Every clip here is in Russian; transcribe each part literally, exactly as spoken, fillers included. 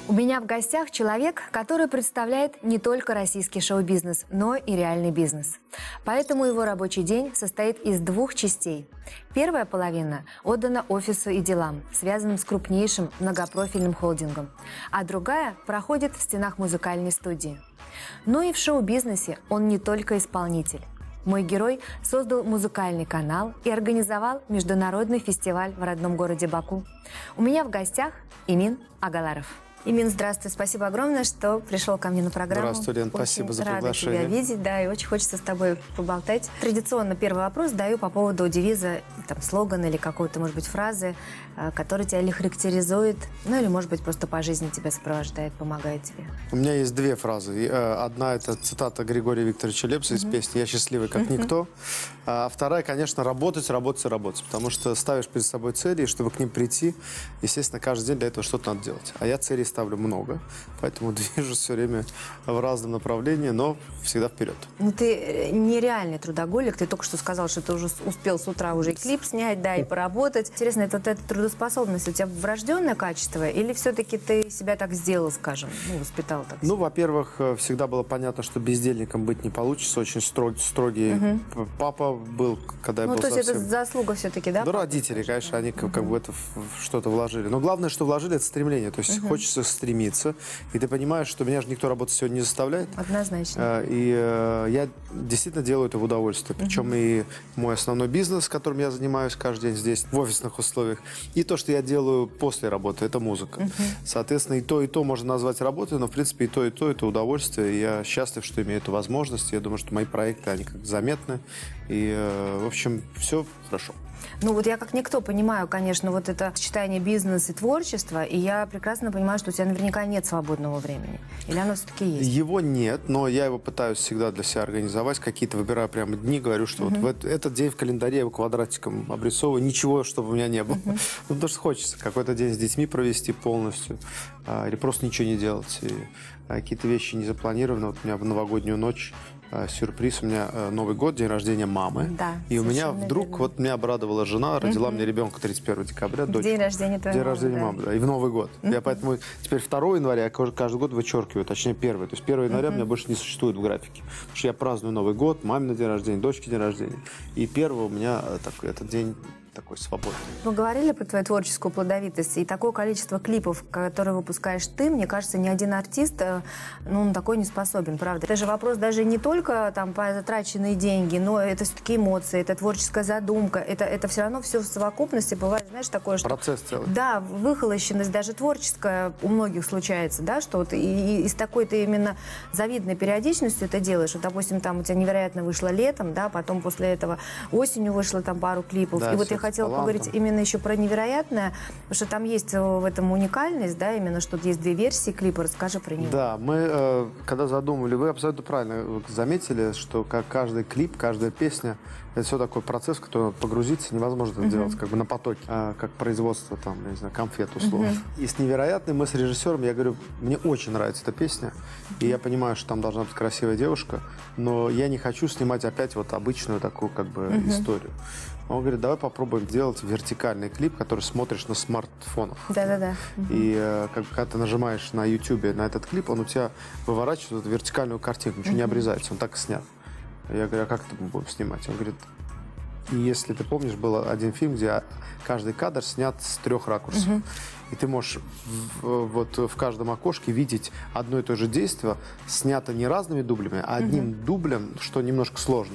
У меня в гостях человек, который представляет не только российский шоу-бизнес, но и реальный бизнес. Поэтому его рабочий день состоит из двух частей. Первая половина отдана офису и делам, связанным с крупнейшим многопрофильным холдингом, а другая проходит в стенах музыкальной студии. Но и в шоу-бизнесе он не только исполнитель. Мой герой создал музыкальный канал и организовал международный фестиваль в родном городе Баку. У меня в гостях Эмин Агаларов. Эмин, здравствуй. Спасибо огромное, что пришел ко мне на программу. Здравствуй, Лен. Спасибо за приглашение. Рада тебя видеть, да, и очень хочется с тобой поболтать. Традиционно первый вопрос даю по поводу девиза, там, слогана или какой-то, может быть, фразы, которая тебя или характеризует, ну или, может быть, просто по жизни тебя сопровождает, помогает тебе. У меня есть две фразы. Одна — это цитата Григория Викторовича Лепса из песни «Я счастливый, как никто». А вторая, конечно, работать, работать и работать. Потому что ставишь перед собой цели, и чтобы к ним прийти, естественно, каждый день для этого что-то надо делать. А я целей ставлю много, поэтому движусь все время в разном направлении, но всегда вперед. Ну, ты нереальный трудоголик. Ты только что сказал, что ты уже успел с утра уже и клип снять, да, и поработать. Интересно, это вот эта трудоспособность у тебя врожденное качество, или все-таки ты себя так сделал, скажем, ну, воспитал так? Ну, во-первых, всегда было понятно, что бездельником быть не получится. Очень строг, строгий угу. папа был, когда ну, я был совсем... Ну, то есть совсем... это заслуга все-таки, да? Да, родители, конечно, они как, как бы это что-то вложили. Но главное, что вложили, это стремление. То есть угу. хочется стремиться, и ты понимаешь, что меня же никто работать сегодня не заставляет. Однозначно. И э, я действительно делаю это в удовольствие. Причем uh-huh. и мой основной бизнес, которым я занимаюсь каждый день здесь, в офисных условиях, и то, что я делаю после работы, это музыка. Uh-huh. Соответственно, и то, и то можно назвать работой, но, в принципе, и то, и то, это удовольствие. И я счастлив, что имею эту возможность. Я думаю, что мои проекты, они как заметны. И, э, в общем, все хорошо. Ну вот я как никто понимаю, конечно, вот это сочетание бизнеса и творчества, и я прекрасно понимаю, что у тебя наверняка нет свободного времени. Или оно все-таки есть? Его нет, но я его пытаюсь всегда для себя организовать. Какие-то выбираю прямо дни, говорю, что uh-huh. вот в этот, этот день в календаре я его квадратиком обрисовываю, ничего, чтобы у меня не было. Uh-huh. Ну, потому что хочется какой-то день с детьми провести полностью, а, или просто ничего не делать. И, а, какие-то вещи не запланированы. Вот у меня в новогоднюю ночь сюрприз. У меня Новый год, день рождения мамы. Да, и у меня вдруг, верно. вот меня обрадовала жена, родила угу. мне ребенка тридцать первого декабря. Дочь. День рождения твоей День мамы, рождения да. мамы, да. И в Новый год. Угу. Я поэтому теперь второго января я каждый год вычеркиваю, точнее первый. То есть первого января угу. у меня больше не существует в графике. Потому что я праздную Новый год, мамин день рождения, дочке день рождения. И первого у меня так, этот день такой свободный. Мы говорили про твою творческую плодовитость, и такое количество клипов, которые выпускаешь ты, мне кажется, ни один артист, ну, он такой не способен, правда. Это же вопрос даже не только там по затраченные деньги, но это все-таки эмоции, это творческая задумка, это, это все равно все в совокупности бывает, знаешь, такое, что... Процесс целый. Да, выхолощенность даже творческая у многих случается, да, что вот и, и с такой-то именно завидной периодичностью это делаешь. Вот, допустим, там у тебя невероятно вышло летом, да, потом после этого осенью вышло там пару клипов, да, и вот я хотела поговорить именно еще про невероятное, потому что там есть в этом уникальность, да, именно что есть две версии клипа. Расскажи про него. Да, мы, э, когда задумывали, вы абсолютно правильно заметили, что как каждый клип, каждая песня, это все такой процесс, в который надо погрузиться, невозможно это uh-huh. делать как бы на потоке, э, как производство там, я не знаю, конфет условно. Uh-huh. И с невероятной мы с режиссером, я говорю, мне очень нравится эта песня, uh-huh. и я понимаю, что там должна быть красивая девушка, но я не хочу снимать опять вот обычную такую как бы uh-huh. историю. Он говорит, давай попробуем сделать вертикальный клип, который смотришь на смартфонах. Да-да-да. И э, как, когда ты нажимаешь на ютубе на этот клип, он у тебя выворачивает эту вертикальную картинку, ничего uh-huh. не обрезается, он так и снят. Я говорю, а как это мы будем снимать? Он говорит, и если ты помнишь, был один фильм, где каждый кадр снят с трех ракурсов. Uh-huh. И ты можешь в, вот в каждом окошке видеть одно и то же действие, снято не разными дублями, а одним uh-huh. дублем, что немножко сложно.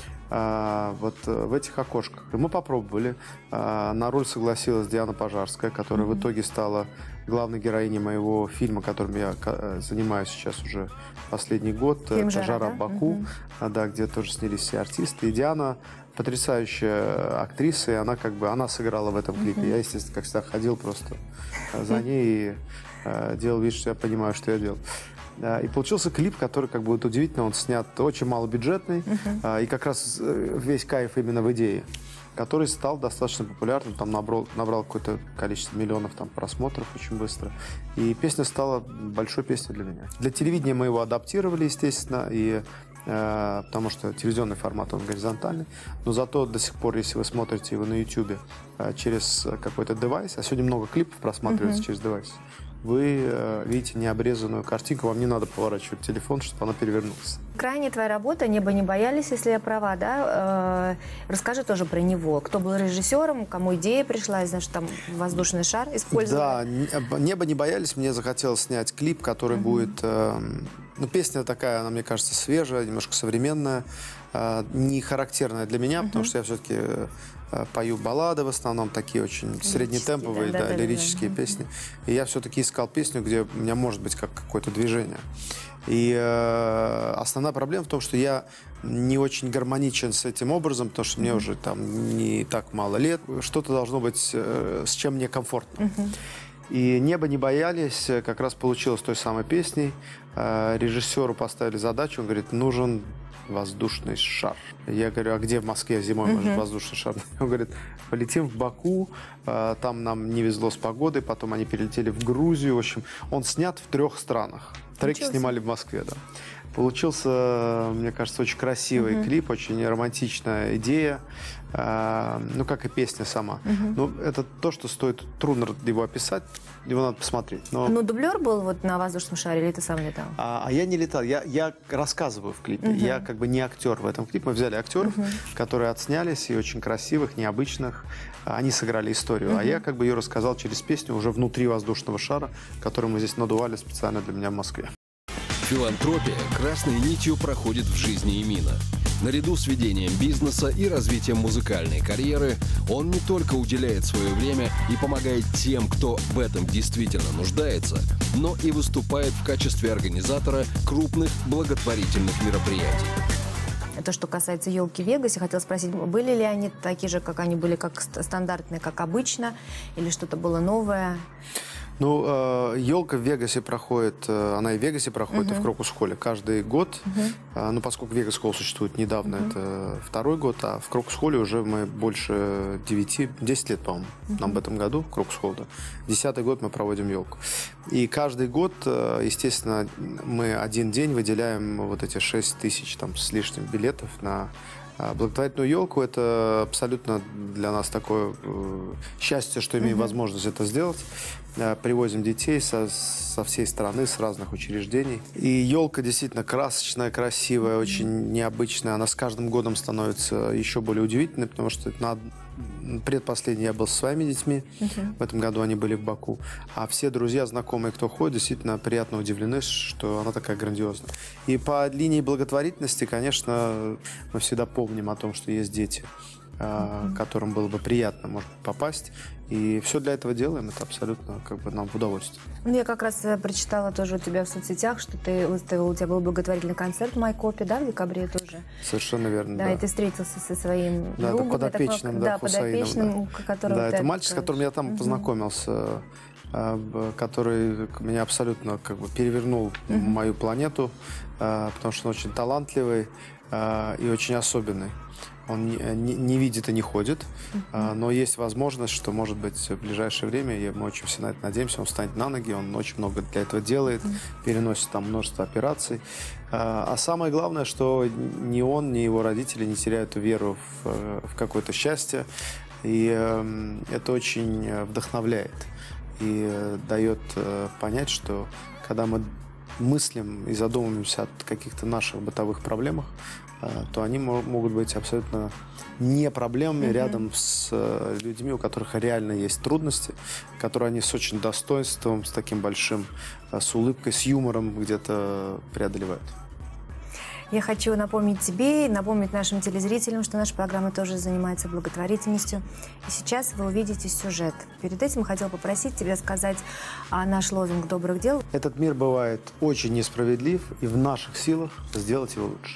А, вот в этих окошках. И мы попробовали. А, на роль согласилась Диана Пожарская, которая mm-hmm. в итоге стала главной героиней моего фильма, которым я занимаюсь сейчас уже последний год. Фильм «Это «Жара да? в Баку», mm-hmm. да, где тоже снялись все артисты. И Диана потрясающая актриса, и она как бы она сыграла в этом клипе. Mm-hmm. Я, естественно, как всегда, ходил просто за ней и а, делал вид, что я понимаю, что я делал. И получился клип, который, как бы, вот удивительно, он снят очень малобюджетный, uh-huh. и как раз весь кайф именно в идее, который стал достаточно популярным, там набрал, набрал какое-то количество миллионов там, просмотров очень быстро, и песня стала большой песней для меня. Для телевидения мы его адаптировали, естественно, и э, потому что телевизионный формат, он горизонтальный, но зато до сих пор, если вы смотрите его на ютубе э, через какой-то девайс, а сегодня много клипов просматривается uh-huh. через девайс, вы э, видите необрезанную картинку, вам не надо поворачивать телефон, чтобы она перевернулась. Крайне твоя работа «Небо не боялись», если я права, да? Э, расскажи тоже про него. Кто был режиссером, кому идея пришла, я знаю, что там воздушный шар использовали. Да, «Небо не боялись», мне захотелось снять клип, который uh-huh. будет... Э, ну, песня такая, она, мне кажется, свежая, немножко современная, э, не характерная для меня, uh-huh. потому что я все-таки... пою баллады в основном, такие очень среднетемповые, да, да, да, лирические да, да. песни. И я все-таки искал песню, где у меня может быть как какое-то движение. И э, основная проблема в том, что я не очень гармоничен с этим образом, потому что mm-hmm. мне уже там не так мало лет. Что-то должно быть, э, с чем мне комфортно. Mm-hmm. И «Небо не боялись» как раз получилось той самой песней. Э, режиссеру поставили задачу, он говорит, нужен воздушный шар. Я говорю, а где в Москве зимой uh-huh. может воздушный шар? Он говорит, полетим в Баку, там нам не везло с погодой, потом они перелетели в Грузию. В общем, он снят в трех странах. Треки Получился. Снимали в Москве, да. Получился, мне кажется, очень красивый uh-huh. клип, очень романтичная идея, ну, как и песня сама. Uh-huh. Ну, это то, что стоит, трудно его описать, его надо посмотреть. Но... Ну, дублер был вот на воздушном шаре, или ты сам летал? А, а я не летал, я, я рассказываю в клипе, uh-huh. я как бы не актер в этом клипе. Мы взяли актеров, uh-huh. которые отснялись, и очень красивых, необычных, они сыграли историю, uh-huh. а я как бы ее рассказал через песню уже внутри воздушного шара, который мы здесь надували специально для меня в Москве. Филантропия красной нитью проходит в жизни Эмина. Наряду с ведением бизнеса и развитием музыкальной карьеры, он не только уделяет свое время и помогает тем, кто в этом действительно нуждается, но и выступает в качестве организатора крупных благотворительных мероприятий. То, что касается елки в Вегасе, хотела спросить, были ли они такие же, как они были, как стандартные, как обычно, или что-то было новое? Ну, э, елка в Вегасе проходит, э, она и в Вегасе проходит, uh-huh. и в Крокус-холле каждый год. Uh-huh. э, ну, поскольку Вегас-холл существует недавно, uh-huh. это второй год, а в Крокус-холле уже мы больше девяти-десяти лет, по-моему, uh-huh. нам в этом году, Крокус-холл, да. Десятый год мы проводим елку. И каждый год, э, естественно, мы один день выделяем вот эти шесть тысяч там, с лишним билетов на... Благотворительную елку – это абсолютно для нас такое э, счастье, что имеем uh-huh. возможность это сделать. Э, привозим детей со, со всей страны, с разных учреждений. И елка действительно красочная, красивая, uh-huh. очень необычная. Она с каждым годом становится еще более удивительной, потому что на предпоследний я был со своими детьми. Uh-huh. В этом году они были в Баку. А все друзья, знакомые, кто ходит, действительно приятно удивлены, что она такая грандиозная. И по линии благотворительности, конечно, мы всегда помним о том, что есть дети, uh-huh. которым было бы приятно, может, попасть. И все для этого делаем. Это абсолютно как бы нам в удовольствие. Ну, я как раз прочитала тоже у тебя в соцсетях, что ты выставил, у тебя был благотворительный концерт в Майкопе, да, в декабре тоже? Совершенно верно, да. да. И ты встретился со своим да, другом. подопечным, такой, да, да, подопечным, да. которого Да, ты это мальчик, с которым я там uh-huh. познакомился, который меня абсолютно как бы перевернул uh-huh. мою планету, потому что он очень талантливый и очень особенный. Он не, не, не видит и не ходит, uh-huh. но есть возможность, что, может быть, в ближайшее время, и мы очень все на это надеемся, он встанет на ноги, он очень много для этого делает, uh-huh. переносит там множество операций. А самое главное, что ни он, ни его родители не теряют веру в, в какое-то счастье, и это очень вдохновляет и дает понять, что когда мы мыслим и задумываемся о каких-то наших бытовых проблемах, то они могут быть абсолютно не проблемами mm-hmm. рядом с людьми, у которых реально есть трудности, которые они с очень достоинством, с таким большим, с улыбкой, с юмором где-то преодолевают. Я хочу напомнить тебе и напомнить нашим телезрителям, что наша программа тоже занимается благотворительностью. И сейчас вы увидите сюжет. Перед этим хотела попросить тебя сказать о наш лозунг добрых дел. Этот мир бывает очень несправедлив, и в наших силах сделать его лучше.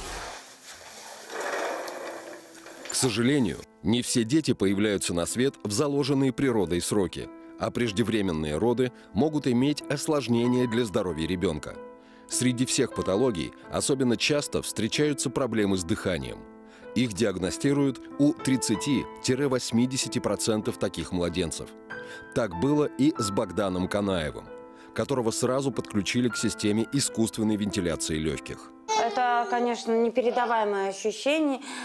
К сожалению, не все дети появляются на свет в заложенные природой сроки, а преждевременные роды могут иметь осложнения для здоровья ребенка. Среди всех патологий особенно часто встречаются проблемы с дыханием. Их диагностируют у тридцати-восьмидесяти процентов таких младенцев. Так было и с Богданом Канаевым, которого сразу подключили к системе искусственной вентиляции легких. Это, конечно, непередаваемое ощущение.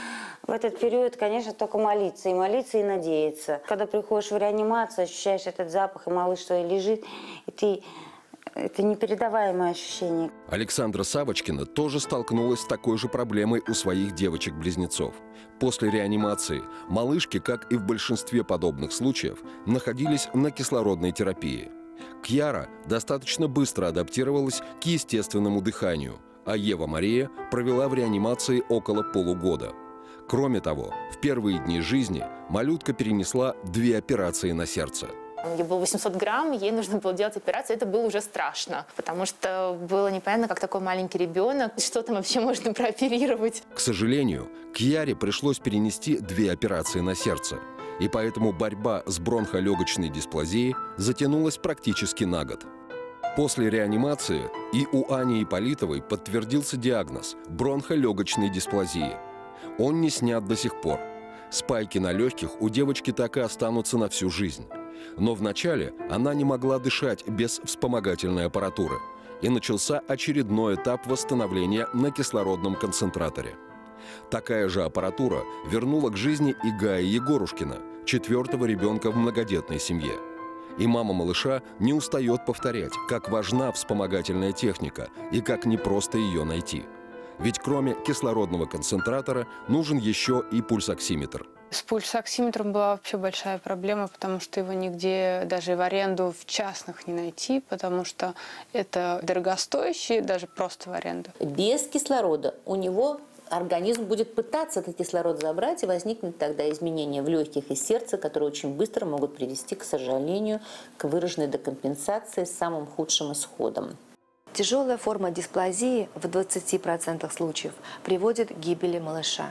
В этот период, конечно, только молиться. И молиться, и надеяться. Когда приходишь в реанимацию, ощущаешь этот запах, и малыш твой лежит, и ты... Это непередаваемое ощущение. Александра Савочкина тоже столкнулась с такой же проблемой у своих девочек-близнецов. После реанимации малышки, как и в большинстве подобных случаев, находились на кислородной терапии. Кьяра достаточно быстро адаптировалась к естественному дыханию, а Ева-Мария провела в реанимации около полугода. Кроме того, в первые дни жизни малютка перенесла две операции на сердце. Ей было восемьсот грамм, ей нужно было делать операцию. Это было уже страшно, потому что было непонятно, как такой маленький ребенок, что там вообще можно прооперировать. К сожалению, Кьяре пришлось перенести две операции на сердце, и поэтому борьба с бронхолегочной дисплазией затянулась практически на год. После реанимации и у Ани Ипполитовой подтвердился диагноз бронхолегочной дисплазии. Он не снят до сих пор. Спайки на легких у девочки так и останутся на всю жизнь. Но вначале она не могла дышать без вспомогательной аппаратуры, и начался очередной этап восстановления на кислородном концентраторе. Такая же аппаратура вернула к жизни и Гая Егорушкина, четвертого ребенка в многодетной семье. И мама малыша не устает повторять, как важна вспомогательная техника и как непросто ее найти. Ведь кроме кислородного концентратора нужен еще и пульсоксиметр. С пульсоксиметром была вообще большая проблема, потому что его нигде даже в аренду в частных не найти, потому что это дорогостоящий, даже просто в аренду. Без кислорода у него организм будет пытаться этот кислород забрать, и возникнет тогда изменения в легких и сердце, которые очень быстро могут привести, к сожалению, к выраженной декомпенсации с самым худшим исходом. Тяжелая форма дисплазии в двадцати процентах случаев приводит к гибели малыша.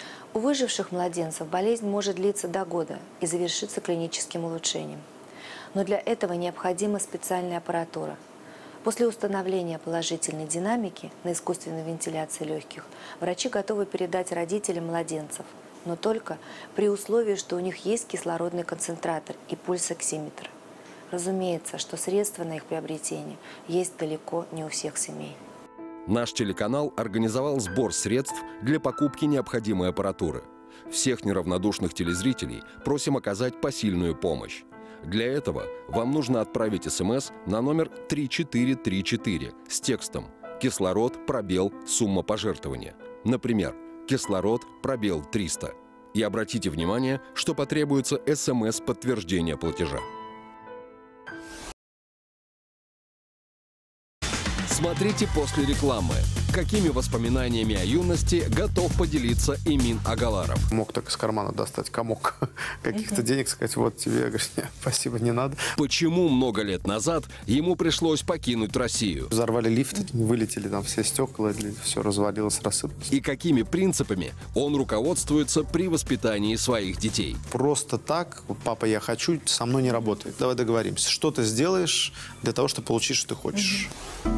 У выживших младенцев болезнь может длиться до года и завершиться клиническим улучшением. Но для этого необходима специальная аппаратура. После установления положительной динамики на искусственной вентиляции легких врачи готовы передать родителям младенцев, но только при условии, что у них есть кислородный концентратор и пульсоксиметр. Разумеется, что средства на их приобретение есть далеко не у всех семей. Наш телеканал организовал сбор средств для покупки необходимой аппаратуры. Всех неравнодушных телезрителей просим оказать посильную помощь. Для этого вам нужно отправить СМС на номер три четыре три четыре с текстом «Кислород, пробел, сумма пожертвования». Например, «Кислород, пробел, триста». И обратите внимание, что потребуется СМС подтверждения платежа. Смотрите после рекламы. Какими воспоминаниями о юности готов поделиться Эмин Агаларов? Мог так из кармана достать комок каких-то денег, сказать, вот тебе. Я говорю, нет, спасибо, не надо. Почему много лет назад ему пришлось покинуть Россию? Взорвали лифт, вылетели там все стекла, все развалилось, рассыпалось. И какими принципами он руководствуется при воспитании своих детей? Просто так, папа, я хочу, со мной не работает. Давай договоримся. Что ты сделаешь для того, чтобы получить, что ты хочешь?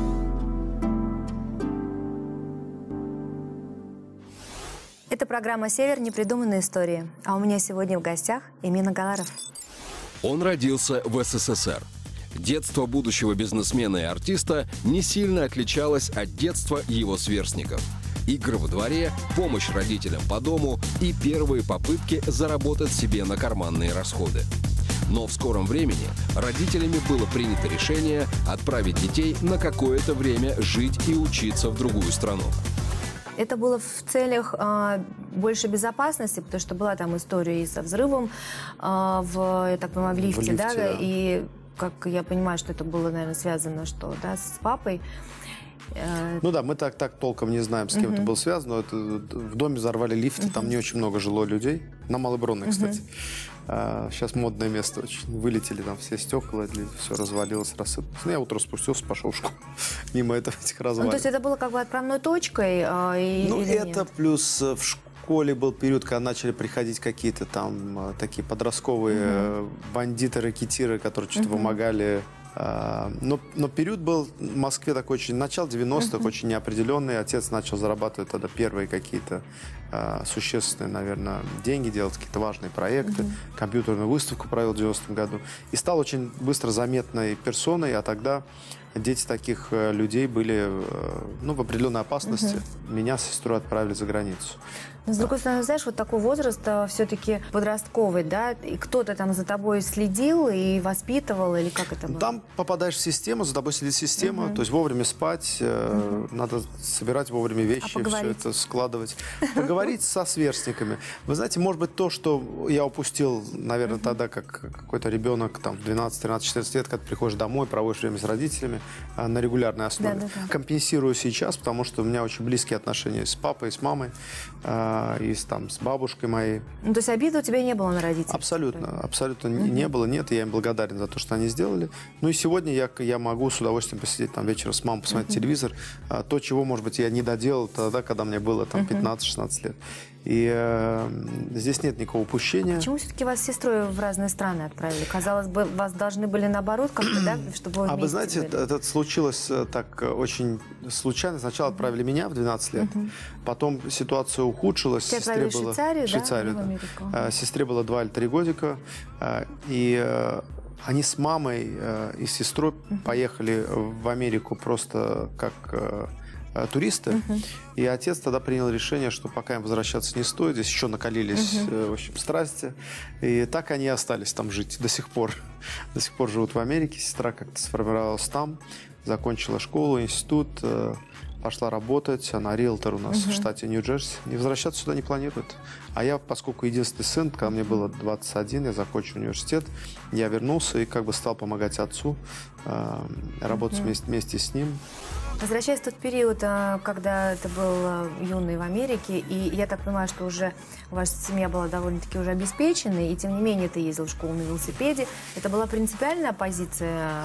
Это программа «Север. Непридуманные истории». А у меня сегодня в гостях Эмин Агаларов. Он родился в СССР. Детство будущего бизнесмена и артиста не сильно отличалось от детства его сверстников. Игры во дворе, помощь родителям по дому и первые попытки заработать себе на карманные расходы. Но в скором времени родителями было принято решение отправить детей на какое-то время жить и учиться в другую страну. Это было в целях э, больше безопасности, потому что была там история и со взрывом э, в, я так понимаю, в лифте, в лифте да, да. И как я понимаю, что это было, наверное, связано что, да, с папой. Э, ну да, мы так, так толком не знаем, с кем это было связано. Это, в доме взорвали лифт, uh-huh. там не очень много жило людей. На Малой Бронной, uh-huh. кстати. А, сейчас модное место очень. Вылетели там все стекла, все развалилось, рассыпалось. Ну, я утром спустился, пошел в школу. Мимо этого, этих развалин. Ну, то есть это было как бы отправной точкой? А, и, ну, или это нет? плюс в школе был период, когда начали приходить какие-то там такие подростковые uh-huh. бандиты, рэкетиры, которые что-то uh-huh. вымогали. Но, но период был в Москве такой очень, начало девяностых, uh-huh. очень неопределенный. Отец начал зарабатывать тогда первые какие-то а, существенные, наверное, деньги, делать какие-то важные проекты. Uh-huh. Компьютерную выставку провел в девяностом году. И стал очень быстро заметной персоной, а тогда дети таких э, людей были э, ну, в определенной опасности. Угу. Меня с сестрой отправили за границу. Но, с другой стороны, знаешь, вот такой возраст все-таки подростковый, да? И кто-то там за тобой следил и воспитывал, или как это было? Там попадаешь в систему, за тобой следит система, uh-huh. то есть вовремя спать, uh-huh. э, надо собирать вовремя вещи, а все это складывать. Поговорить со сверстниками. Вы знаете, может быть, то, что я упустил, наверное, uh-huh. тогда, как какой-то ребенок, там, двенадцать, тринадцать, четырнадцать лет, когда ты приходишь домой, проводишь время с родителями э, на регулярной основе. Да, да, да. Компенсирую сейчас, потому что у меня очень близкие отношения с папой, с мамой. Э, и с, там, с бабушкой моей. Ну, то есть обиды у тебя не было на родителей? Абсолютно. Абсолютно mm-hmm. не было. Нет, я им благодарен за то, что они сделали. Ну и сегодня я, я могу с удовольствием посидеть там вечером с мамой, посмотреть mm-hmm. телевизор. А, то, чего, может быть, я не доделал тогда, когда мне было там пятнадцать-шестнадцать лет. И э, здесь нет никакого упущения. Почему все-таки вас с сестрой в разные страны отправили? Казалось бы, вас должны были наоборот как-то, да, чтобы вы А вы знаете, были. это случилось так очень случайно. Сначала отправили меня в двенадцать лет, uh-huh. потом ситуация ухудшилась. Тебя отправили в Швейцарию, в Швейцарию, да? да. В Америку. Uh-huh. Сестре было два или три годика, и они с мамой и с сестрой uh-huh. поехали в Америку просто как туристы, uh-huh. и отец тогда принял решение, что пока им возвращаться не стоит, здесь еще накалились uh-huh. в общем, страсти, и так они и остались там жить до сих пор. До сих пор живут в Америке, сестра как-то сформировалась там, закончила школу, институт, пошла работать, она риэлтор у нас uh-huh. в штате Нью-Джерси, и возвращаться сюда не планирует. А я, поскольку единственный сын, когда мне было двадцать один, я закончил университет, я вернулся и как бы стал помогать отцу, э, работать uh-huh. вместе, вместе с ним. Возвращаясь в тот период, когда ты был юный в Америке, и я так понимаю, что уже ваша семья была довольно-таки уже обеспеченной, и тем не менее ты ездил в школу на велосипеде. Это была принципиальная позиция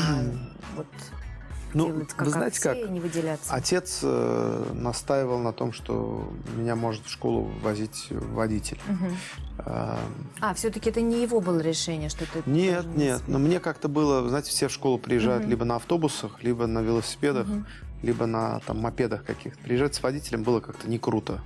вот, ну, делать как вы знаете, отцы как? И не выделяться? Отец э, настаивал на том, что меня может в школу возить водитель. Угу. А, а все-таки это не его было решение, что ты... Нет, нет. Но мне как-то было... Знаете, все в школу приезжают угу. либо на автобусах, либо на велосипедах, угу. либо на там, мопедах каких-то. Приезжать с водителем было как-то не круто.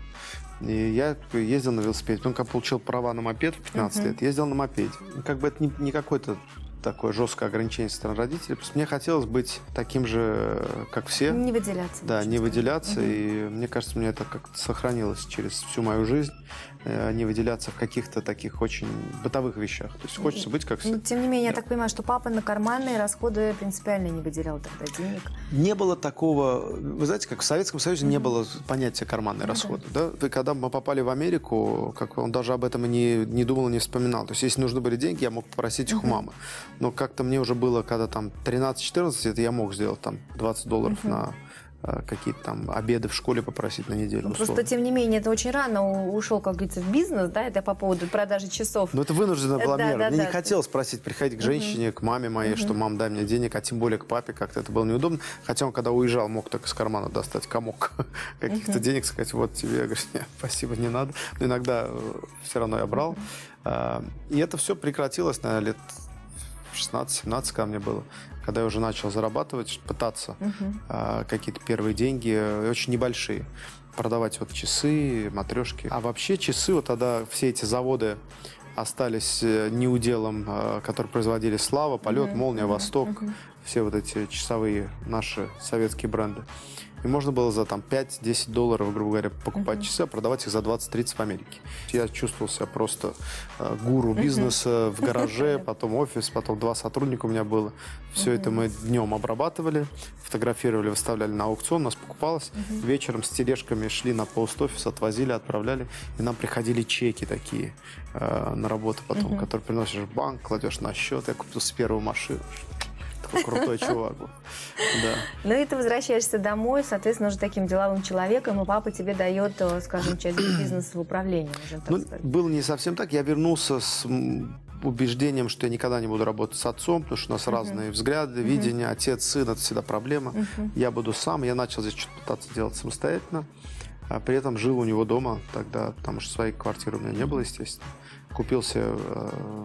И я ездил на велосипеде. Потом, когда получил права на мопед в пятнадцать угу. лет, ездил на мопеде. Как бы это не, не какой-то такое жесткое ограничение со стороны родителей. Просто мне хотелось быть таким же, как все. Не выделяться. Да, не выделяться. Угу. И мне кажется, мне это как-то сохранилось через всю мою жизнь. Не выделяться в каких-то таких очень бытовых вещах. То есть хочется быть как все. Тем не менее, да. я так понимаю, что папа на карманные расходы принципиально не выделял тогда денег. Не было такого... Вы знаете, как в Советском Союзе mm-hmm. не было понятия карманные mm-hmm. расходы. Да? И когда мы попали в Америку, как он даже об этом и не, не думал, не вспоминал. То есть если нужны были деньги, я мог попросить их mm-hmm. у мамы. Но как-то мне уже было, когда там тринадцать-четырнадцать, это я мог сделать там двадцать долларов mm-hmm. на... какие-то там обеды в школе попросить на неделю. Ну, просто, тем не менее, это очень рано ушел, как говорится, в бизнес, да, это по поводу продажи часов. Ну, это вынужденная была да, мера. Да, Мне да, не да. хотелось просить приходить к женщине, uh-huh. к маме моей, uh-huh. что мам, дай мне денег, а тем более к папе, как-то это было неудобно. Хотя он, когда уезжал, мог только из кармана достать комок каких-то uh-huh. денег, сказать, вот тебе. Я говорю, нет, спасибо, не надо. Но иногда все равно я брал. Uh-huh. И это все прекратилось, наверное, лет шестнадцать-семнадцать, когда мне было. Когда я уже начал зарабатывать, пытаться uh-huh. а, какие-то первые деньги, очень небольшие, продавать вот часы, матрешки. А вообще часы, вот тогда все эти заводы остались неуделом, а, которые производили Слава, Полет, uh-huh. Молния, Восток, uh-huh. все вот эти часовые наши советские бренды. И можно было за там пять-десять долларов, грубо говоря, покупать uh-huh. часы, а продавать их за двадцать-тридцать в Америке. Я чувствовал себя просто э, гуру бизнеса uh-huh. в гараже, потом офис, потом два сотрудника у меня было. Все uh-huh. это мы днем обрабатывали, фотографировали, выставляли на аукцион, нас покупалось. Uh-huh. Вечером с тележками шли на пост-офис, отвозили, отправляли. И нам приходили чеки такие э, на работу потом, uh-huh. которые приносишь в банк, кладешь на счет. Я купил с первую машину. Такой крутой чувак был. Да. Ну и ты возвращаешься домой, соответственно, уже таким деловым человеком, и папа тебе дает, скажем, часть бизнеса в управлении. Ну, было не совсем так. Я вернулся с убеждением, что я никогда не буду работать с отцом, потому что у нас uh-huh. разные взгляды, uh-huh. видения. Отец, сын – это всегда проблема. Uh-huh. Я буду сам. Я начал здесь что-то пытаться делать самостоятельно. А при этом жил у него дома тогда, потому что своей квартиры у меня не было, естественно. Купил себе э,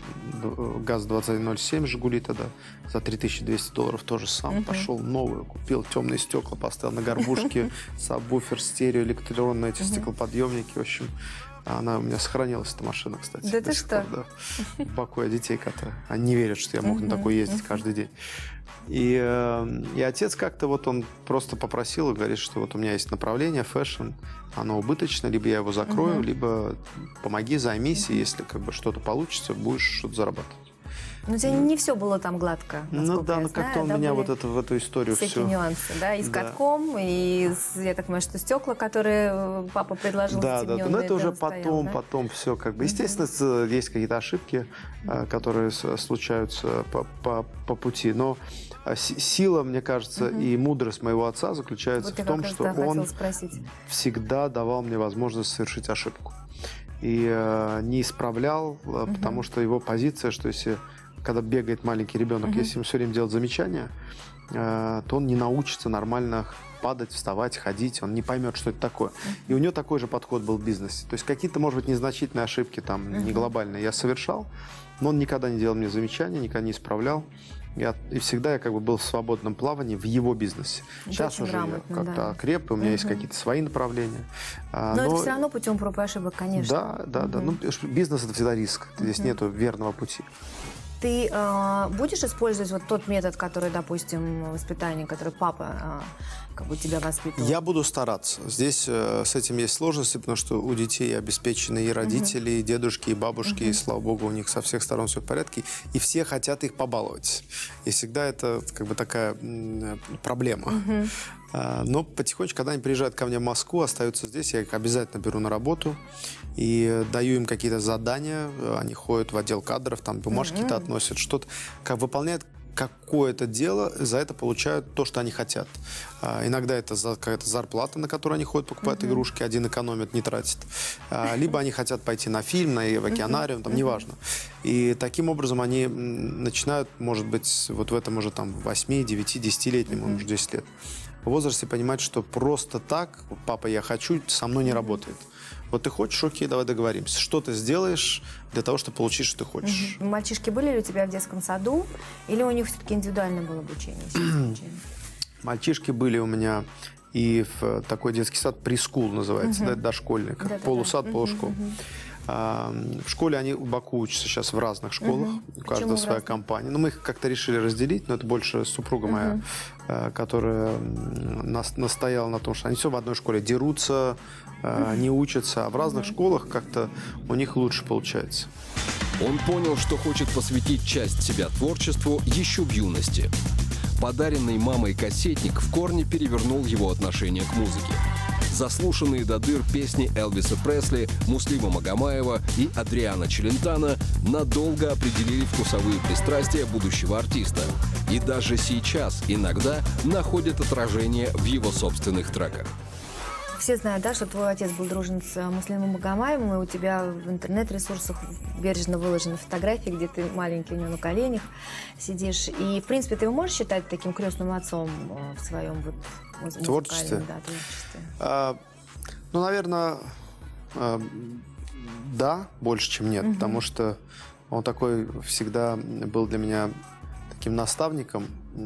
ГАЗ двадцать один ноль семь «Жигули» тогда за три тысячи двести долларов тоже сам. Uh-huh. Пошел новую, купил темные стекла, поставил на горбушке, сабвуфер, стерео, электронные эти uh-huh. стеклоподъемники. В общем, Она у меня сохранилась, эта машина, кстати. Да ты что? Пор, да. В Баку я детей катаю. Они не верят, что я мог на такой ездить каждый день. И, э, и отец как-то вот он просто попросил и говорит, что вот у меня есть направление, фэшн, оно убыточно, либо я его закрою, uh-huh. либо помоги, займись, uh-huh. и если как бы что-то получится, будешь что-то зарабатывать. Но у тебя не все было там гладко, ну да, ну как-то он да, меня вот это, в эту историю всякие все... нюансы, да, и с да. катком, и с, я так понимаю, что стекла, которые папа предложил. Да, да, но это уже потом, стоял, да? потом все как бы. Естественно, mm-hmm. есть какие-то ошибки, которые случаются по, по, по пути, но сила, мне кажется, mm-hmm. и мудрость моего отца заключается вот в том, что он всегда давал мне возможность совершить ошибку. И э, не исправлял, mm-hmm. потому что его позиция, что если когда бегает маленький ребенок, mm-hmm. если ему все время делать замечания, э, то он не научится нормально падать, вставать, ходить, он не поймет, что это такое. Mm-hmm. И у него такой же подход был в бизнесе. То есть какие-то, может быть, незначительные ошибки, там, mm-hmm. не глобальные, я совершал, но он никогда не делал мне замечания, никогда не исправлял. Я, и всегда я как бы был в свободном плавании в его бизнесе. Это сейчас уже я как-то да. окреп, у меня угу. есть какие-то свои направления. Но, но это все равно путем проб и ошибок, конечно. Да, да, угу. да. Ну, бизнес – это всегда риск. Угу. Здесь нету верного пути. Ты э, будешь использовать вот тот метод, который, допустим, воспитание, который папа э, как бы тебя воспитывал? Я буду стараться. Здесь э, с этим есть сложности, потому что у детей обеспечены и родители, uh-huh. и дедушки, и бабушки, uh-huh. и, слава богу, у них со всех сторон все в порядке, и все хотят их побаловать. И всегда это как бы такая м, проблема. Uh-huh. А, но потихонечку, когда они приезжают ко мне в Москву, остаются здесь, я их обязательно беру на работу и даю им какие-то задания. Они ходят в отдел кадров, там бумажки mm-hmm. какие-то относят, что-то, как выполняют какое-то дело, за это получают то, что они хотят. А, иногда это за, какая-то зарплата, на которую они ходят, покупают mm-hmm. игрушки, один экономит, не тратит. А, либо они хотят пойти на фильм, на в океанариум, mm-hmm. там, неважно. И таким образом они начинают, может быть, вот в этом уже там восьми, девяти, десятилетним, mm-hmm. может, десять лет. В возрасте понимать, что просто так, папа, я хочу, со мной не работает. Вот ты хочешь, окей, давай договоримся. Что ты сделаешь для того, чтобы получить, что ты хочешь? Угу. Мальчишки были ли у тебя в детском саду? Или у них все-таки индивидуальное было обучение? Мальчишки были у меня и в такой детский сад, прескул называется, угу. да, дошкольный, как да, полусад, да, да. полушкол. Угу, угу. А, в школе они в Баку учатся сейчас в разных школах, угу. у каждого своя разных? компания. Но мы их как-то решили разделить, но это больше супруга угу. моя, которая нас, настояла на том, что они все в одной школе дерутся, не учатся, а в разных mm-hmm. школах как-то у них лучше получается. Он понял, что хочет посвятить часть себя творчеству еще в юности. Подаренный мамой кассетник в корне перевернул его отношение к музыке. Заслушанные до дыр песни Элвиса Пресли, Муслима Магомаева и Адриана Челентано надолго определили вкусовые пристрастия будущего артиста. И даже сейчас иногда находят отражение в его собственных треках. Все знают, да, что твой отец был дружен с Муслимом Магомаевым, и у тебя в интернет-ресурсах бережно выложены фотографии, где ты маленький у него на коленях сидишь. И, в принципе, ты его можешь считать таким крестным отцом в своем вот музыкальном творчестве? Да, творчестве? А, ну, наверное, а, да, больше, чем нет, угу. потому что он такой всегда был для меня таким наставником,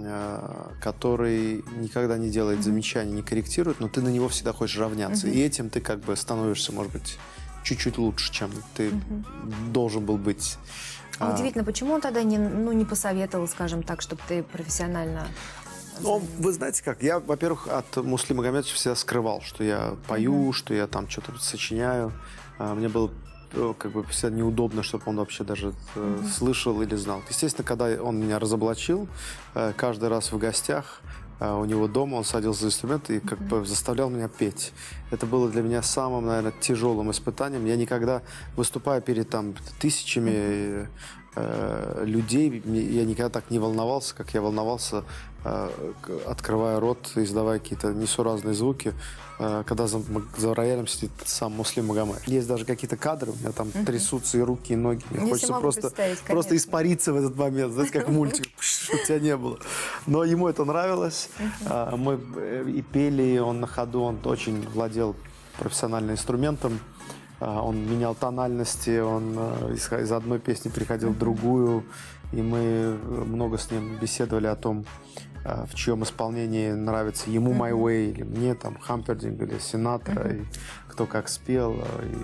который никогда не делает mm-hmm. замечаний, не корректирует, но ты на него всегда хочешь равняться. Mm-hmm. И этим ты как бы становишься, может быть, чуть-чуть лучше, чем ты mm-hmm. должен был быть. А удивительно, почему он тогда не, ну, не посоветовал, скажем так, чтобы ты профессионально... Ну, вы знаете как, я, во-первых, от Муслима Магомедовича всегда скрывал, что я пою, mm-hmm. что я там что-то сочиняю. Мне было как бы всегда неудобно, чтобы он вообще даже mm-hmm. слышал или знал. Естественно, когда он меня разоблачил, каждый раз в гостях у него дома он садился за инструмент и как mm-hmm. бы заставлял меня петь. Это было для меня самым, наверное, тяжелым испытанием. Я никогда, выступая перед там тысячами mm-hmm. э, людей, я никогда так не волновался, как я волновался, э, открывая рот, издавая какие-то несуразные звуки, э, когда за, за роялем сидит сам Муслим Магомаев. Есть даже какие-то кадры, у меня там mm-hmm. трясутся и руки, и ноги. Мне хочется просто, просто испариться в этот момент, знаете, как мультик, чтобы тебя не было. Но ему это нравилось. Uh-huh. Мы и пели, он на ходу, он очень владел профессиональным инструментом. Он менял тональности, он из одной песни переходил uh-huh. в другую. И мы много с ним беседовали о том, в чьем исполнении нравится ему uh-huh. My Way, или мне там Хампердинг, или Синатра, uh-huh. и кто как спел. И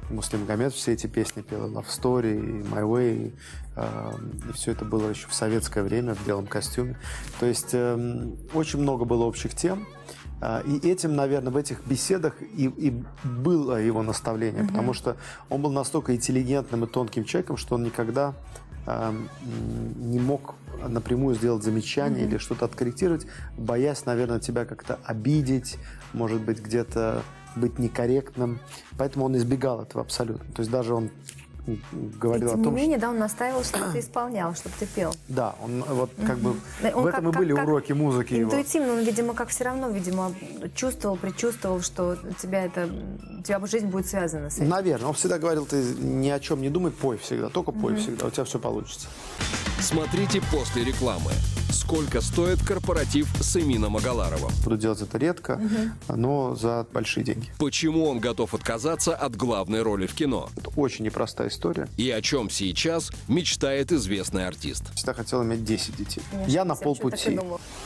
Муслим Магомедов все эти песни пел, Love Story, и My Way, и, э, и все это было еще в советское время, в белом костюме. То есть э, очень много было общих тем. И этим, наверное, в этих беседах и, и было его наставление, mm-hmm. потому что он был настолько интеллигентным и тонким человеком, что он никогда э, не мог напрямую сделать замечание mm-hmm. или что-то откорректировать, боясь, наверное, тебя как-то обидеть, может быть, где-то быть некорректным. Поэтому он избегал этого абсолютно. То есть даже он говорил и, тем о том, не менее, что... да, он настаивал, чтобы ты исполнял, чтобы ты пел. Да, он вот как бы... Он в этом как, и были как, уроки музыки его. Интуитивно, он, видимо, как все равно, видимо, чувствовал, предчувствовал, что у тебя это... У тебя жизнь будет связана с этим. Наверное. Он всегда говорил, ты ни о чем не думай, пой всегда. Только пой mm-hmm. всегда, у тебя все получится. Смотрите после рекламы. Сколько стоит корпоратив с Эмином Агаларовым? Буду делать это редко, угу. но за большие деньги. Почему он готов отказаться от главной роли в кино? Это очень непростая история. И о чем сейчас мечтает известный артист? Всегда хотел иметь десять детей. Я, Я на полпути.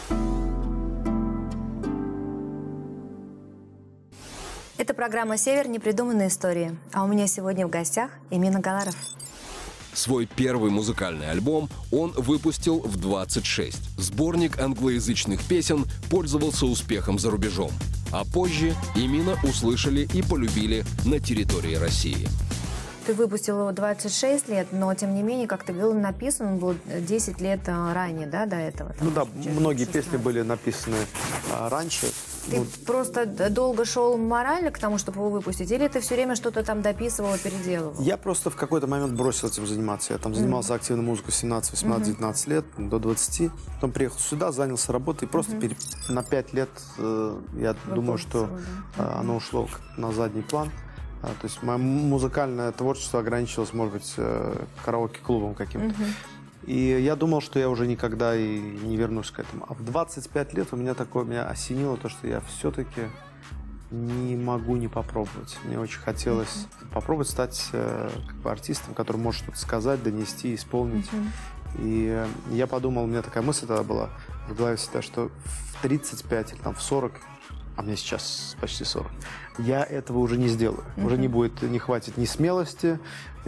Это программа «Север. Непридуманные истории». А у меня сегодня в гостях Эмин Агаларов. Свой первый музыкальный альбом он выпустил в двадцать шесть. Сборник англоязычных песен пользовался успехом за рубежом. А позже Эмина услышали и полюбили на территории России. Ты выпустил его двадцать шесть лет, но тем не менее, как ты говорил, написан он был десять лет ранее, да, до этого? Там, ну да, многие шестнадцать. Песни были написаны а, раньше. Ты ну, просто долго шел морально к тому, чтобы его выпустить, или ты все время что-то там дописывал и переделывал? Я просто в какой-то момент бросил этим заниматься. Я там занимался mm-hmm. активной музыкой с семнадцати, восемнадцати, девятнадцати лет, до двадцати. Потом приехал сюда, занялся работой, и просто mm-hmm. пере... на пять лет, э, я Выполнил думаю, что да. э, оно ушло на задний план. А, то есть мое музыкальное творчество ограничилось, может быть, э, караоке-клубом каким-то. Mm-hmm. И я думал, что я уже никогда и не вернусь к этому. А в двадцать пять лет у меня такое, меня осенило то, что я все-таки не могу не попробовать. Мне очень хотелось mm-hmm. попробовать стать э, как бы артистом, который может что-то сказать, донести, исполнить. Mm-hmm. И э, я подумал, у меня такая мысль тогда была в голове всегда, что в тридцать пять или там в сорок, а мне сейчас почти сорок, я этого уже не сделаю. Mm-hmm. Уже не будет, не хватит ни смелости,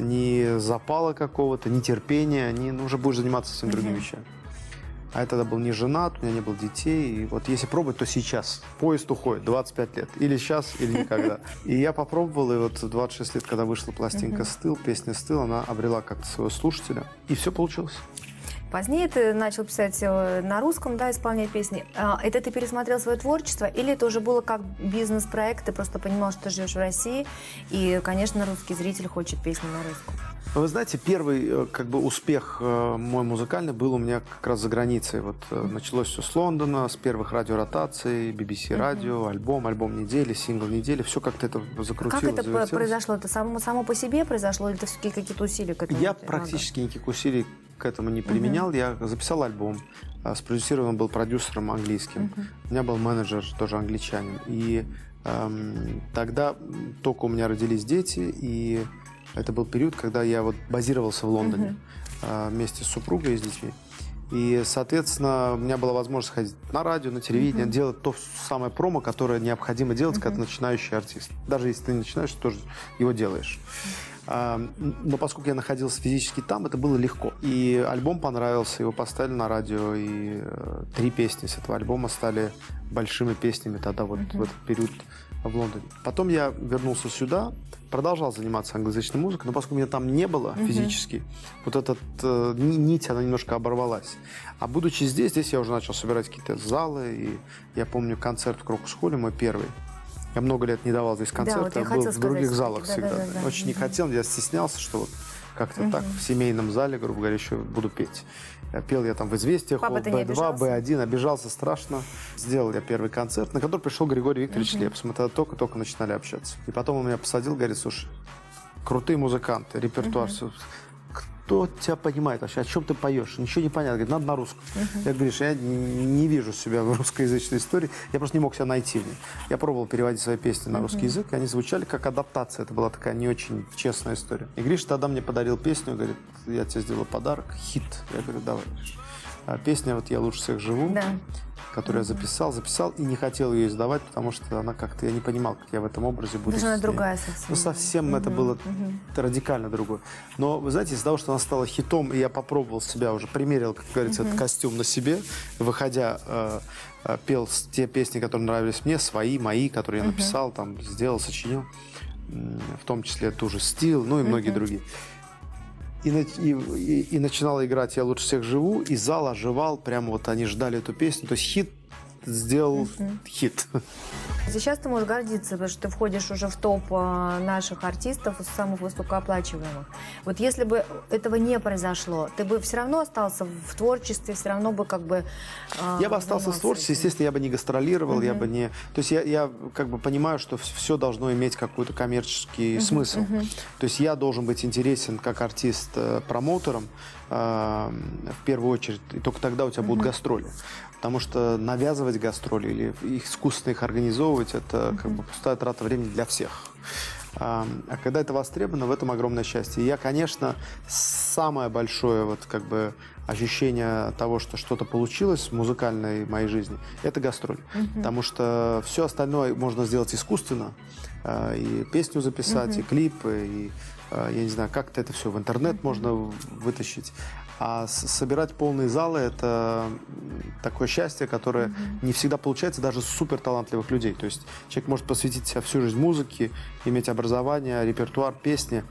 ни запала какого-то, ни терпения, ни, ну, уже будешь заниматься совсем mm-hmm. другими вещами. А я тогда был не женат, у меня не было детей. И вот если пробовать, то сейчас. Поезд уходит, двадцать пять лет. Или сейчас, или никогда. И я попробовал, и вот в двадцать шесть лет, когда вышла пластинка «Стыл», песня «Стыл», она обрела как-то своего слушателя. И все получилось. Позднее ты начал писать на русском, да, исполнять песни. Это ты пересмотрел свое творчество, или это уже было как бизнес-проект, ты просто понимал, что ты живешь в России, и, конечно, русский зритель хочет песни на русском? Вы знаете, первый как бы успех мой музыкальный был у меня как раз за границей. Вот mm-hmm. началось все с Лондона, с первых радиоротаций, би би си радио, mm-hmm. альбом, альбом недели, сингл недели. Все как-то это закрутилось, Как это завертелось. произошло? Это само, само по себе произошло, или ты все-таки какие-то усилия к этому? Я практически никаких усилий к этому не применял. Mm-hmm. Я записал альбом. Спродюсирован был продюсером английским. Mm-hmm. У меня был менеджер, тоже англичанин. И эм, тогда только у меня родились дети, и это был период, когда я вот базировался в Лондоне uh-huh. вместе с супругой и с детьми. И, соответственно, у меня была возможность ходить на радио, на телевидение, uh-huh. делать то самое промо, которое необходимо делать, uh-huh. когда ты начинающий артист. Даже если ты не начинаешь, ты тоже его делаешь. Uh-huh. Но поскольку я находился физически там, это было легко. И альбом понравился, его поставили на радио, и три песни с этого альбома стали большими песнями тогда вот uh-huh. в этот период в Лондоне. Потом я вернулся сюда, продолжал заниматься англоязычной музыкой, но поскольку меня там не было uh-huh. физически, вот эта э, нить, она немножко оборвалась. А будучи здесь, здесь я уже начал собирать какие-то залы, и я помню концерт в Крокус-холле, мой первый. Я много лет не давал здесь концерты, да, вот был в других залах да, всегда. Да, да, да. Очень uh-huh. не хотел, я стеснялся, что вот как-то uh-huh. так в семейном зале, грубо говоря, еще буду петь. Я пел я там в «Известиях», бэ два, бэ один, обижался страшно. Сделал я первый концерт, на который пришел Григорий Викторович uh-huh. Лепс. Мы тогда только-только начинали общаться. И потом он меня посадил, говорит, слушай, крутые музыканты, репертуар, uh-huh. кто тебя понимает вообще, о чем ты поешь? Ничего не понятно. Говорит, надо на русском. Uh-huh. Я говорю, я не вижу себя в русскоязычной истории. Я просто не мог себя найти в ней. Я пробовал переводить свои песни на uh-huh. русский язык, и они звучали как адаптация. Это была такая не очень честная история. И Гриш тогда мне подарил песню, говорит, я тебе сделал подарок, хит. Я говорю, давай. А песня вот «Я лучше всех живу», да. которую mm-hmm. я записал, записал и не хотел ее издавать, потому что она как-то, я не понимал, как я в этом образе буду. Даже она другая совсем. Ну, совсем mm-hmm. это было mm-hmm. радикально другое. Но, вы знаете, из-за того, что она стала хитом, и я попробовал себя уже, примерил, как говорится, mm-hmm. этот костюм на себе, выходя, э, э, пел те песни, которые нравились мне, свои, мои, которые я написал, mm-hmm. там, сделал, сочинил, в том числе ту же «Стил», ну и многие mm-hmm. другие. И, и, и, и начинала играть «Я лучше всех живу», и зал оживал, прямо вот они ждали эту песню. То есть хит сделал uh-huh. хит. Сейчас ты можешь гордиться, потому что ты входишь уже в топ наших артистов, самых высокооплачиваемых. Вот если бы этого не произошло, ты бы все равно остался в творчестве, все равно бы как бы... Я бы остался в творчестве, естественно, я бы не гастролировал, uh-huh. я бы не... То есть я, я как бы понимаю, что все должно иметь какой-то коммерческий uh-huh. смысл. Uh-huh. То есть я должен быть интересен как артист промоутером, э, в первую очередь, и только тогда у тебя uh-huh. будут гастроли. Потому что навязывать гастроли или искусственно их организовывать, это как бы пустая трата времени для всех. А, а когда это востребовано, в этом огромное счастье. И я, конечно, самое большое вот как бы ощущение того, что что-то получилось в музыкальной моей жизни, это гастроль. Uh-huh. Потому что все остальное можно сделать искусственно. И песню записать, uh-huh. и клипы, и, я не знаю, как-то это все в интернет uh-huh. можно вытащить. А собирать полные залы – это такое счастье, которое mm-hmm. не всегда получается даже с суперталантливых людей. То есть человек может посвятить себя всю жизнь музыке, иметь образование, репертуар, песни,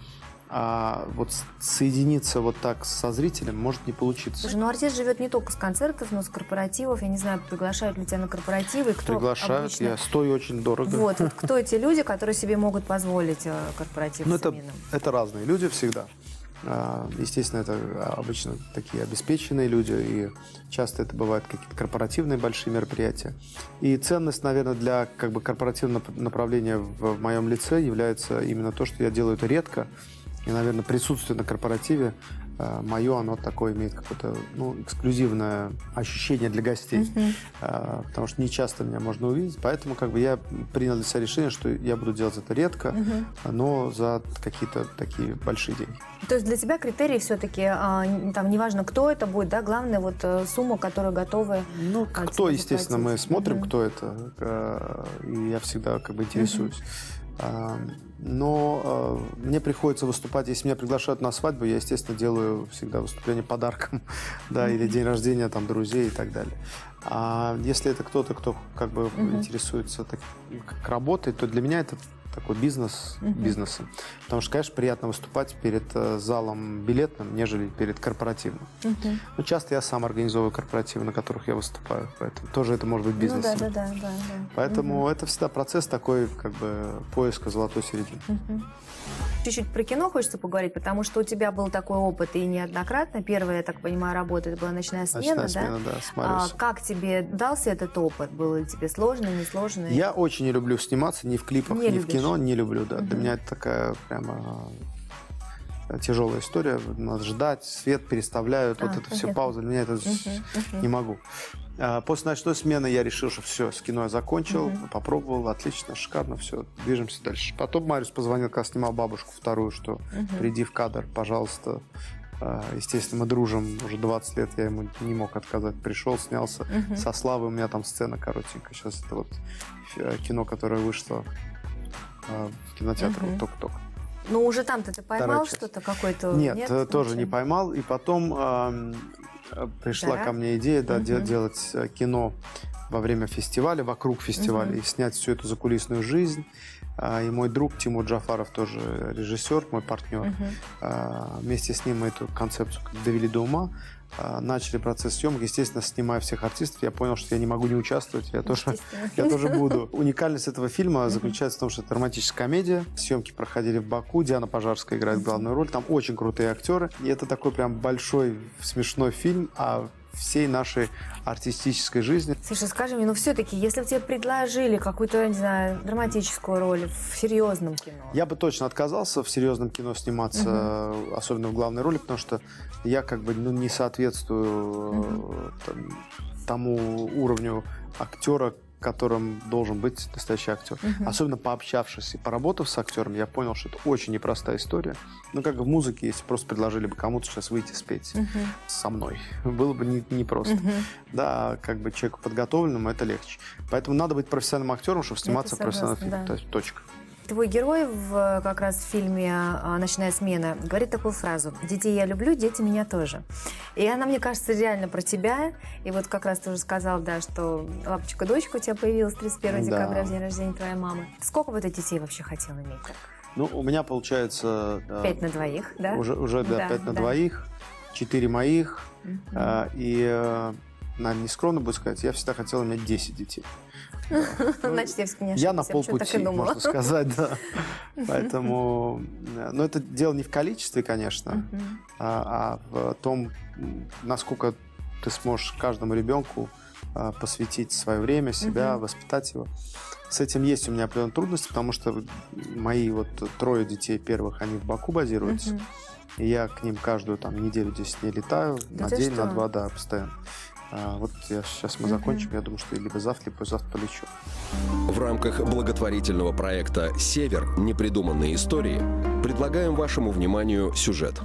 а вот соединиться вот так со зрителем может не получиться. Слушай, ну артист живет не только с концертов, но и с корпоративов. Я не знаю, приглашают ли тебя на корпоративы. Кто приглашают, обычно... я стою очень дорого. Вот, вот кто эти люди, которые себе могут позволить корпоратив ну, с это, семейным? это разные люди всегда. Естественно, это обычно такие обеспеченные люди, и часто это бывают какие-то корпоративные большие мероприятия. И ценность, наверное, для как бы корпоративного направления в моем лице является именно то, что я делаю это редко. И, наверное, присутствие на корпоративе мое, оно такое имеет какое-то ну, эксклюзивное ощущение для гостей. Uh-huh. Потому что не часто меня можно увидеть. Поэтому как бы я принял для себя решение, что я буду делать это редко, uh-huh. но за какие-то такие большие деньги. То есть для тебя критерий все-таки, там, неважно, кто это будет, да, главное, вот сумма, которую готовы... Ну, кто, естественно, мы смотрим, uh-huh. кто это, и я всегда как бы интересуюсь. Uh-huh. Но э, мне приходится выступать, если меня приглашают на свадьбу, я, естественно, делаю всегда выступление подарком, да, mm-hmm. или день рождения там друзей и так далее. А если это кто-то, кто как бы mm-hmm. интересуется так, как работой, то для меня это такой бизнес mm-hmm. бизнесом. Потому что, конечно, приятно выступать перед э, залом билетным, нежели перед корпоративным. Mm-hmm. Но часто я сам организовываю корпоративы, на которых я выступаю, поэтому тоже это может быть бизнесом. Ну, да, да, да, да, да. Поэтому mm-hmm. это всегда процесс такой, как бы, поиска золотой середины. Mm-hmm. Чуть-чуть про кино хочется поговорить, потому что у тебя был такой опыт и неоднократно. Первая, я так понимаю, работа, это была «Ночная смена», «Ночная да? смена», да, с а, как тебе дался этот опыт? Было ли тебе сложно, несложно? Я очень не люблю сниматься ни в клипах, не ни любишь. в кино, не люблю, да. Угу. Для меня это такая прямо тяжелая история. Надо ждать, свет переставляют, а, вот это все, пауза. Для меня это угу, угу. не могу. После «Ночной смены» я решил, что все, с кино я закончил, uh-huh. попробовал, отлично, шикарно, все, движемся дальше. Потом Мариус позвонил, когда снимал «Бабушку» вторую, что uh-huh. приди в кадр, пожалуйста. Естественно, мы дружим уже двадцать лет, я ему не мог отказать. Пришел, снялся uh-huh. со Славой, у меня там сцена коротенькая. Сейчас это вот кино, которое вышло в кинотеатре, uh-huh. вот только-только. Ну, уже там-то ты поймал что-то, какой-то? Нет, Нет тоже ничего? не поймал. И потом э, пришла да? ко мне идея да, угу. делать кино во время фестиваля, вокруг фестиваля, угу. и снять всю эту закулисную жизнь. И мой друг Тимур Джафаров, тоже режиссер, мой партнер, uh-huh. вместе с ним мы эту концепцию довели до ума. Начали процесс съемок. Естественно, снимая всех артистов, я понял, что я не могу не участвовать. Я тоже, я тоже буду. Уникальность этого фильма uh-huh. заключается в том, что это романтическая комедия. Съемки проходили в Баку. Диана Пожарская играет главную роль. Там очень крутые актеры. И это такой прям большой, смешной фильм о всей нашей артистической жизни. Слушай, скажи мне, ну все-таки, если бы тебе предложили какую-то, не знаю, драматическую роль в серьезном кино? Я бы точно отказался в серьезном кино сниматься, uh-huh. особенно в главной роли, потому что я как бы ну, не соответствую uh-huh. там, тому уровню актера, которым должен быть настоящий актер. Uh-huh. Особенно пообщавшись и поработав с актером, я понял, что это очень непростая история. Ну, как в музыке, если просто предложили бы кому-то сейчас выйти спеть uh-huh. со мной, было бы не, не просто. Uh-huh. Да, как бы человеку подготовленному это легче. Поэтому надо быть профессиональным актером, чтобы сниматься в профессиональном фильме. Да. То есть, точка. Твой герой в, как раз в фильме «Ночная смена» говорит такую фразу: «Детей я люблю, дети меня тоже». И она, мне кажется, реально про тебя. И вот как раз ты уже сказал, да, что лапочка-дочка у тебя появилась тридцать первого декабря, в день рождения твоей мамы. Сколько бы ты детей вообще хотел иметь? Ну, у меня получается... Пять на двоих, да? Уже, уже да, да, пять на да. двоих, четыре моих. Uh-huh. а, и, а, наверное, нескромно будет сказать, я всегда хотел иметь десять детей. Да. Ну, значит, я, не ошибся, я на полпути, можно сказать, да. Поэтому, ну, это дело не в количестве, конечно, uh-huh. а, а в том, насколько ты сможешь каждому ребенку а, посвятить свое время, себя, uh-huh. воспитать его. С этим есть у меня определенные трудности, потому что мои вот трое детей первых, они в Баку базируются. Uh-huh. И я к ним каждую там неделю, десять дней летаю, да на день, что? на два, да, постоянно. А, вот я, сейчас мы закончим, uh-huh. я думаю, что либо завтра, либо завтра полечу. В рамках благотворительного проекта «Север. Непридуманные истории» предлагаем вашему вниманию сюжет.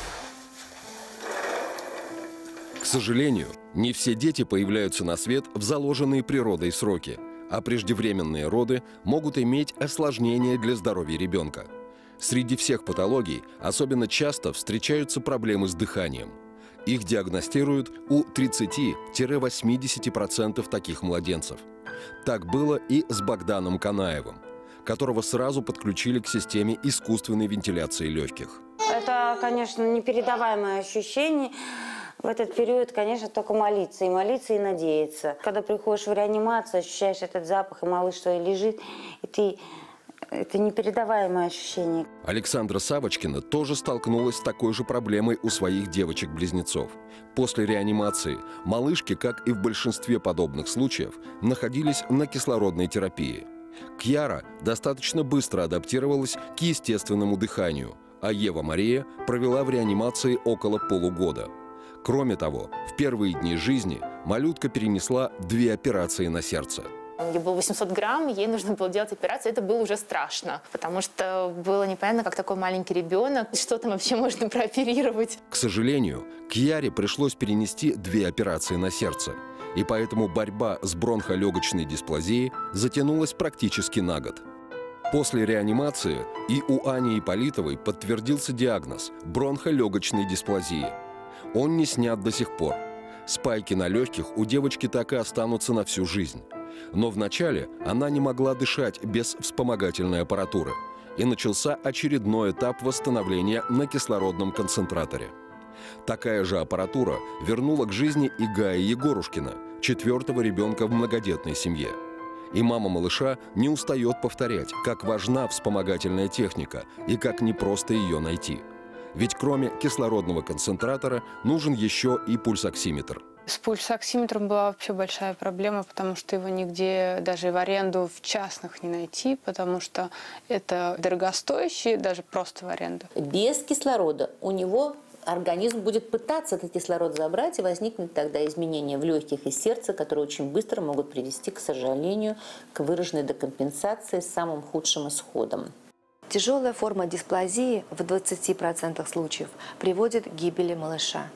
К сожалению, не все дети появляются на свет в заложенные природой сроки, а преждевременные роды могут иметь осложнения для здоровья ребенка. Среди всех патологий особенно часто встречаются проблемы с дыханием. Их диагностируют у тридцати-восьмидесяти процентов таких младенцев. Так было и с Богданом Канаевым, которого сразу подключили к системе искусственной вентиляции легких. Это, конечно, непередаваемое ощущение. В этот период, конечно, только молиться, и молиться, и надеяться. Когда приходишь в реанимацию, ощущаешь этот запах, и малыш твой лежит, и ты... Это непередаваемое ощущение. Александра Савочкина тоже столкнулась с такой же проблемой у своих девочек-близнецов. После реанимации малышки, как и в большинстве подобных случаев, находились на кислородной терапии. Кьяра достаточно быстро адаптировалась к естественному дыханию, а Ева Мария провела в реанимации около полугода. Кроме того, в первые дни жизни малютка перенесла две операции на сердце. Ей было восемьсот грамм, ей нужно было делать операцию. Это было уже страшно, потому что было непонятно, как такой маленький ребенок, что там вообще можно прооперировать. К сожалению, Кьяре пришлось перенести две операции на сердце. И поэтому борьба с бронхолегочной дисплазией затянулась практически на год. После реанимации и у Ани Ипполитовой подтвердился диагноз бронхолегочной дисплазии. Он не снят до сих пор. Спайки на легких у девочки так и останутся на всю жизнь. Но вначале она не могла дышать без вспомогательной аппаратуры, и начался очередной этап восстановления на кислородном концентраторе. Такая же аппаратура вернула к жизни и Гая Егорушкина, четвертого ребенка в многодетной семье. И мама малыша не устает повторять, как важна вспомогательная техника и как непросто ее найти. Ведь кроме кислородного концентратора нужен еще и пульсоксиметр. С пульсоксиметром была вообще большая проблема, потому что его нигде даже в аренду в частных не найти, потому что это дорогостоящий, даже просто в аренду. Без кислорода у него организм будет пытаться этот кислород забрать, и возникнет тогда изменения в легких и сердце, которые очень быстро могут привести, к сожалению, к выраженной декомпенсации с самым худшим исходом. Тяжелая форма дисплазии в двадцати процентах случаев приводит к гибели малыша.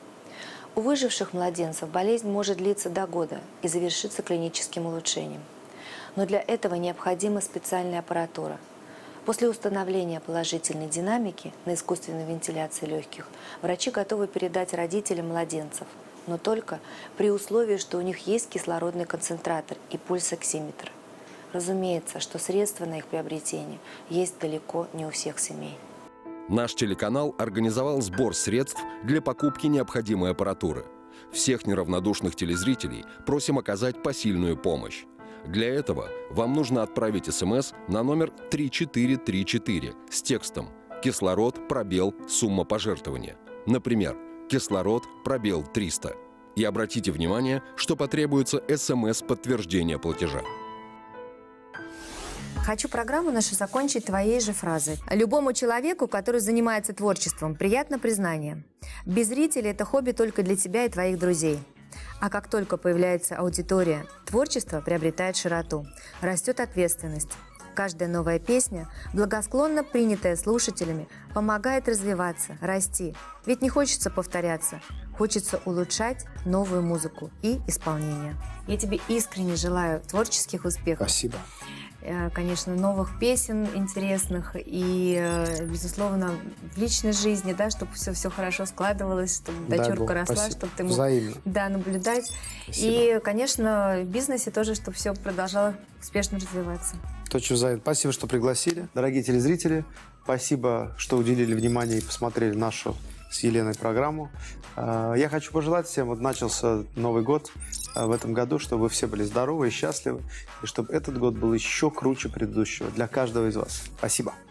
У выживших младенцев болезнь может длиться до года и завершиться клиническим улучшением. Но для этого необходима специальная аппаратура. После установления положительной динамики на искусственной вентиляции легких врачи готовы передать родителям младенцев, но только при условии, что у них есть кислородный концентратор и пульсоксиметр. Разумеется, что средства на их приобретение есть далеко не у всех семей. Наш телеканал организовал сбор средств для покупки необходимой аппаратуры. Всех неравнодушных телезрителей просим оказать посильную помощь. Для этого вам нужно отправить СМС на номер три четыре три четыре с текстом «Кислород, пробел, сумма пожертвования». Например, «Кислород, пробел, триста». И обратите внимание, что потребуется СМС-подтверждение платежа. Хочу программу нашу закончить твоей же фразой. Любому человеку, который занимается творчеством, приятно признание. Без зрителей это хобби только для тебя и твоих друзей. А как только появляется аудитория, творчество приобретает широту, растет ответственность. Каждая новая песня, благосклонно принятая слушателями, помогает развиваться, расти. Ведь не хочется повторяться, хочется улучшать новую музыку и исполнение. Я тебе искренне желаю творческих успехов. Спасибо. Конечно, новых песен интересных и, безусловно, в личной жизни, да, чтобы все, все хорошо складывалось, чтобы Дай дочурка Бог, росла, спасибо. чтобы ты мог Взаимно. да, наблюдать. Спасибо. И, конечно, в бизнесе тоже, чтобы все продолжало успешно развиваться. Точно взаимно. Спасибо, что пригласили. Дорогие телезрители, спасибо, что уделили внимание и посмотрели нашу с Еленой программу. Я хочу пожелать всем, вот начался Новый год в этом году, чтобы вы все были здоровы и счастливы, и чтобы этот год был еще круче предыдущего для каждого из вас. Спасибо.